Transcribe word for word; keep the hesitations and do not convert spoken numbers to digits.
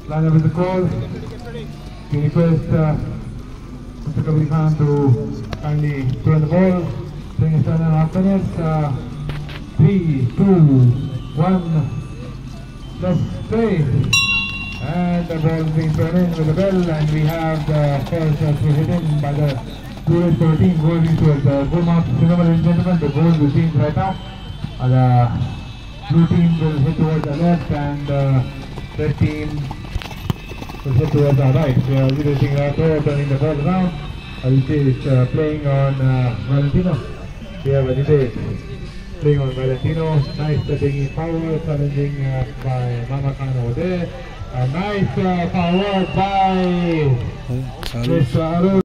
line up with the call. We request uh, Mister Kabeer Khan to kindly turn the ball. Playing a seven and a half minutes. Uh, three, two, one. Let's play. And the ball is being thrown in with the bell, and we have the first that was hit in by the blue team going towards the goal mark. Remember, ladies and gentlemen, the goal will change right now. Uh, the blue team will hit towards the left, and the red team will hit towards the right. We are releasing our throw, turning the ball around. Aditya is uh, playing on uh, Valentino. We have Aditya playing on Valentino. Nice taking forward, challenging uh, by Mama Khan over there. A nice uh, forward by Mister Arun.